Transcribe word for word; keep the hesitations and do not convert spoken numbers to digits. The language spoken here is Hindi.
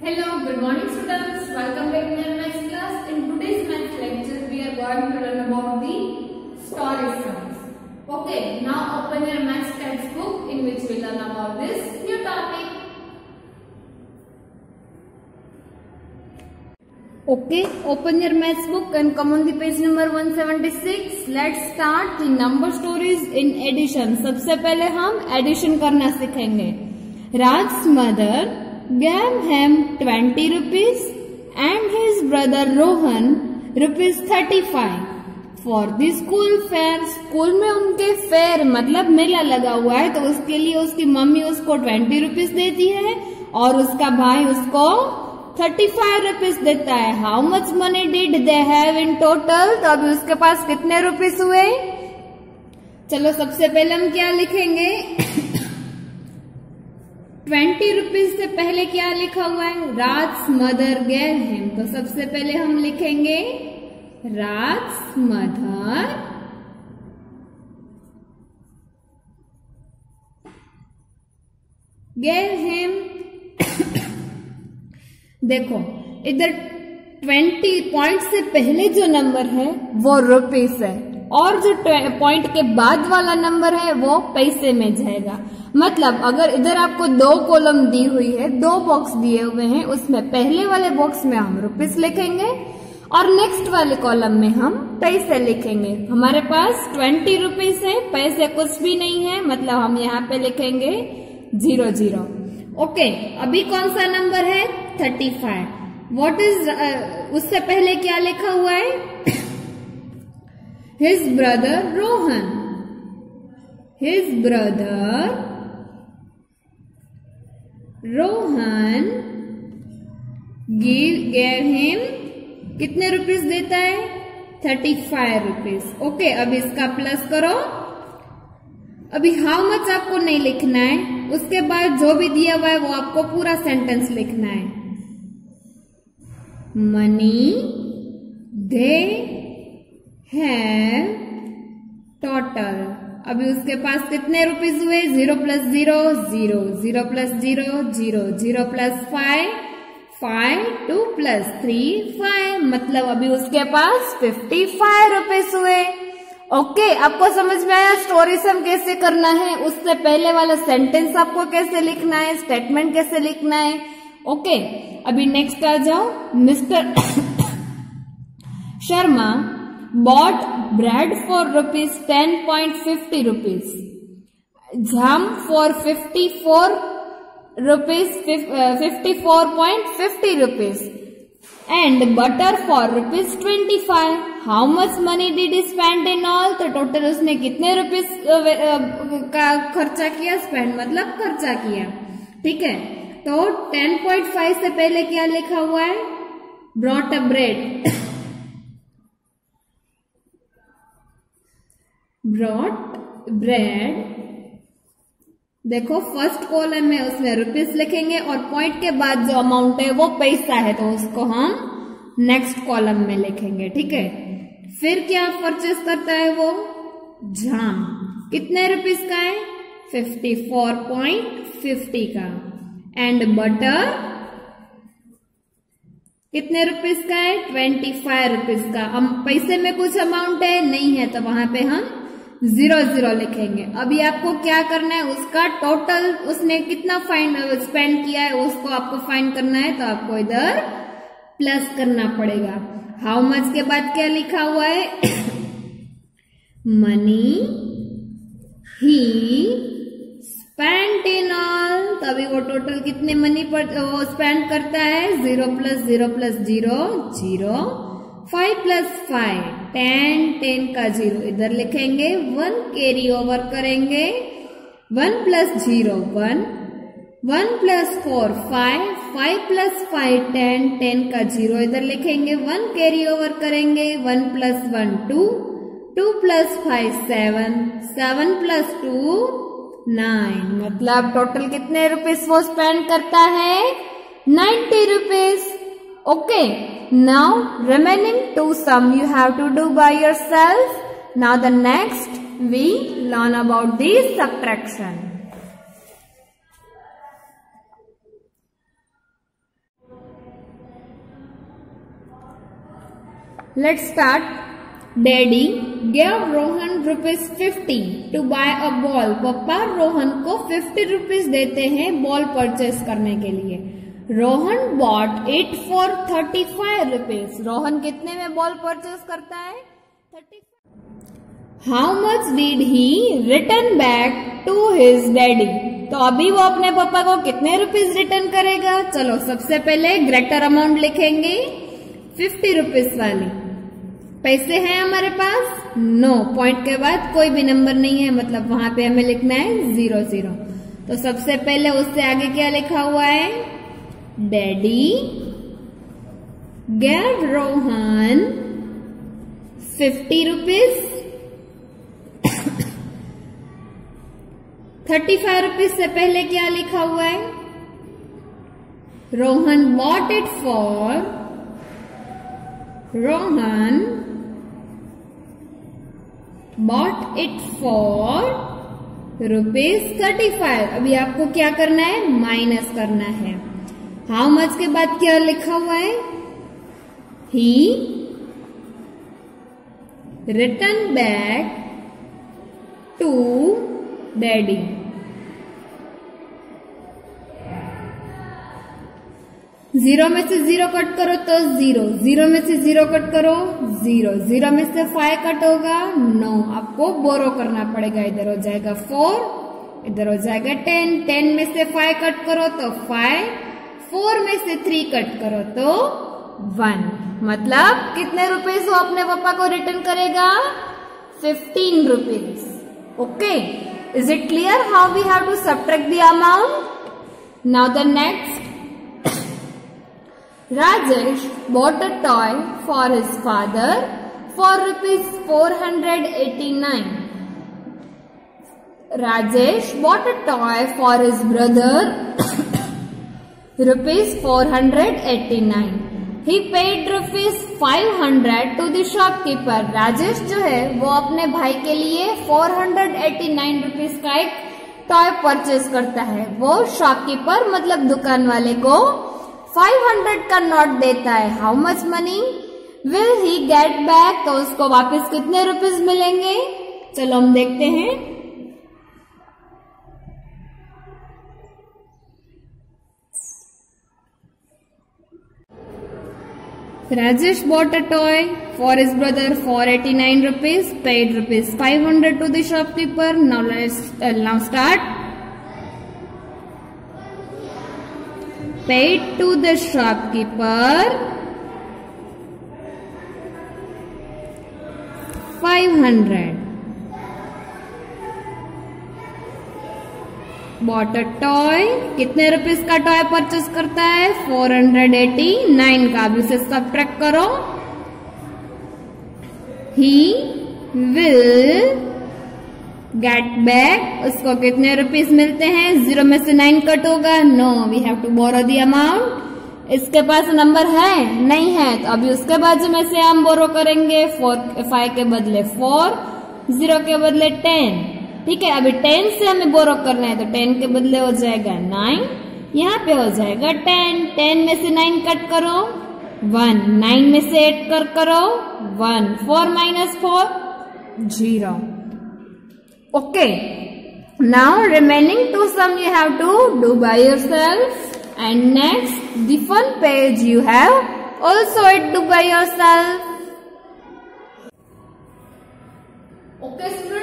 Hello, good morning students. Welcome back to our maths class. In today's maths lecture, we are going to learn about the story sums. Okay, now open your maths textbook in which we learn about this new topic. Okay, open your maths book and come on the page number one seventy-six. Let's start the number stories in addition. सबसे पहले हम addition करना सीखेंगे. Raj's mother gave him twenty rupees and his brother Rohan rupees thirty-five for the school fair. School में उनके फेयर मतलब मेला लगा हुआ है, तो उसके लिए उसकी मम्मी उसको ट्वेंटी रुपीज देती है और उसका भाई उसको थर्टी फाइव रुपीज देता है. How much money did they have in total? तो अभी उसके पास कितने रुपीज हुए? चलो सबसे पहले हम क्या लिखेंगे? ट्वेंटी रुपीज से पहले क्या लिखा हुआ है? Raj mother gave him. तो सबसे पहले हम लिखेंगे राज मदर गेव हिम. देखो इधर ट्वेंटी पॉइंट से पहले जो नंबर है वो रुपीस है और जो पॉइंट के बाद वाला नंबर है वो पैसे में जाएगा. मतलब अगर इधर आपको दो कॉलम दी हुई है, दो बॉक्स दिए हुए हैं, उसमें पहले वाले बॉक्स में हम रुपीस लिखेंगे और नेक्स्ट वाले कॉलम में हम पैसे लिखेंगे. हमारे पास ट्वेंटी रुपीस है, पैसे कुछ भी नहीं है, मतलब हम यहाँ पे लिखेंगे जीरो जीरो. ओके, अभी कौन सा नंबर है? Thirty five. वॉट इज उससे पहले क्या लिखा हुआ है? His brother Rohan. His brother Rohan give gave him कितने रुपीस देता है? Thirty five rupees. ओके, अब इसका प्लस करो. अभी हाउ मच आपको नहीं लिखना है, उसके बाद जो भी दिया हुआ है वो आपको पूरा सेंटेंस लिखना है. Money they have total. अभी उसके पास कितने रुपीस हुए? Zero plus zero zero, zero plus zero zero, zero plus five five, two plus three five, मतलब अभी उसके पास फिफ्टी फाइव रुपीस हुए. ओके, आपको समझ में आया स्टोरी सम कैसे करना है? उससे पहले वाला सेंटेंस आपको कैसे लिखना है, स्टेटमेंट कैसे लिखना है. ओके, अभी नेक्स्ट आ जाओ. Mister Sharma bought bread for rupees ten point fifty rupees, jam for fifty-four rupees fifty-four point fifty rupees and butter for rupees twenty-five. How much money did he spend in all? तो टोटल उसने कितने रुपीस का खर्चा किया? स्पेंड मतलब खर्चा किया. ठीक है, तो टेन पॉइंट फाइव से पहले क्या लिखा हुआ है? brought a bread. Brought bread. देखो फर्स्ट कॉलम में उसमें रुपीस लिखेंगे और पॉइंट के बाद जो अमाउंट है वो पैसा है, तो उसको हम नेक्स्ट कॉलम में लिखेंगे. ठीक है, फिर क्या परचेस करता है वो? जाम. कितने रुपीस का है? फिफ्टी फोर पॉइंट फिफ्टी का. एंड बटर कितने रुपीस का है? ट्वेंटी फाइव रुपीस का. हम पैसे में कुछ अमाउंट है नहीं है, तो वहां पे हम जीरो जीरो लिखेंगे. अभी आपको क्या करना है? उसका टोटल उसने कितना फाइंड स्पेंड किया है उसको आपको फाइंड करना है, तो आपको इधर प्लस करना पड़ेगा. हाउ मच के बाद क्या लिखा हुआ है? Money he spend in all. तो अभी वो टोटल कितने मनी पर वो स्पेंड करता है? Zero plus zero plus zero zero, five plus five ten, ten का जीरो इधर लिखेंगे. वन कैरी ओवर करेंगे. One plus zero one, one plus four five, five plus five ten, ten का जीरो इधर लिखेंगे. वन कैरी ओवर करेंगे. One plus one two, two plus five seven, seven plus two nine, मतलब टोटल कितने रुपीस वो स्पेंड करता है? Ninety rupees. Okay, now remaining two sum you have to do by yourself. Now the next we learn about the subtraction. Let's start. Daddy gave Rohan rupees fifty to buy a ball. पापा रोहन को फिफ्टी रुपीज देते हैं बॉल परचेस करने के लिए. Rohan bought it for thirty five rupees. Rohan कितने में बॉल परचेस करता है? Thirty five. How much did he return back to his daddy? तो अभी वो अपने पापा को कितने रुपीज रिटर्न करेगा? चलो सबसे पहले ग्रेटर अमाउंट लिखेंगे. फिफ्टी रुपीज वाली पैसे हैं हमारे पास? नो. पॉइंट के बाद कोई भी नंबर नहीं है, मतलब वहां पे हमें लिखना है जीरो जीरो. तो सबसे पहले उससे आगे क्या लिखा हुआ है? Daddy gave Rohan fifty rupees. Thirty five rupees से पहले क्या लिखा हुआ है? Rohan bought it for Rohan bought it for rupees thirty five. अभी आपको क्या करना है? माइनस करना है. हाउ मच के बाद क्या लिखा हुआ है? He return back to daddy. Zero में से जीरो कट करो तो जीरो. जीरो में से जीरो कट करो जीरो. जीरो में से फाइव कट होगा नो. आपको बोरो करना पड़ेगा. इधर हो जाएगा फोर, इधर हो जाएगा टेन. टेन में से फाइव कट करो तो फाइव. फोर में से थ्री कट करो तो वन. मतलब कितने रुपीज वो अपने पापा को रिटर्न करेगा? Fifteen rupees. Okay, is it clear how we have to subtract the amount? Now the next. Rajesh bought a toy for his father for rupees four hundred eighty-nine. Rajesh bought a toy for his brother rupees four hundred eighty-nine. He paid rupees five hundred to the shopkeeper. Rajesh जो है वो अपने भाई के लिए four hundred eighty-nine रुपीज का एक टॉय परचेज करता है. वो शॉपकीपर मतलब दुकान वाले को फाइव हंड्रेड का नोट देता है. How much money will he get back? तो उसको वापस कितने रुपीज मिलेंगे? चलो हम देखते हैं. Rajesh bought a toy for his brother for eighty-nine rupees, paid rupees five hundred to the shopkeeper. Now let's uh, now start. Paid to the shopkeeper five hundred. Bought a toy. कितने रुपीस का टॉय परचेस करता है? फोर हंड्रेड एटी नाइन का. अब इसे सब्ट्रैक्ट करो. He will get back. उसको कितने रुपीस मिलते हैं? जीरो में से नाइन कट होगा no. We have to borrow the amount. इसके पास नंबर है? नहीं है. तो अभी उसके बाजू में से हम बोरो करेंगे. फोर फाइव के बदले फोर, जीरो के बदले टेन. ठीक है, अभी टेन से हमें बोरो करना है तो टेन के बदले हो जाएगा नाइन. यहाँ पे हो जाएगा टेन. टेन में से नाइन कट करो वन. नाइन में से एट कर करो one. Four minus four zero. Okay, now remaining two sum you have to do by yourself, and next the fun page you have also it do by yourself. Okay,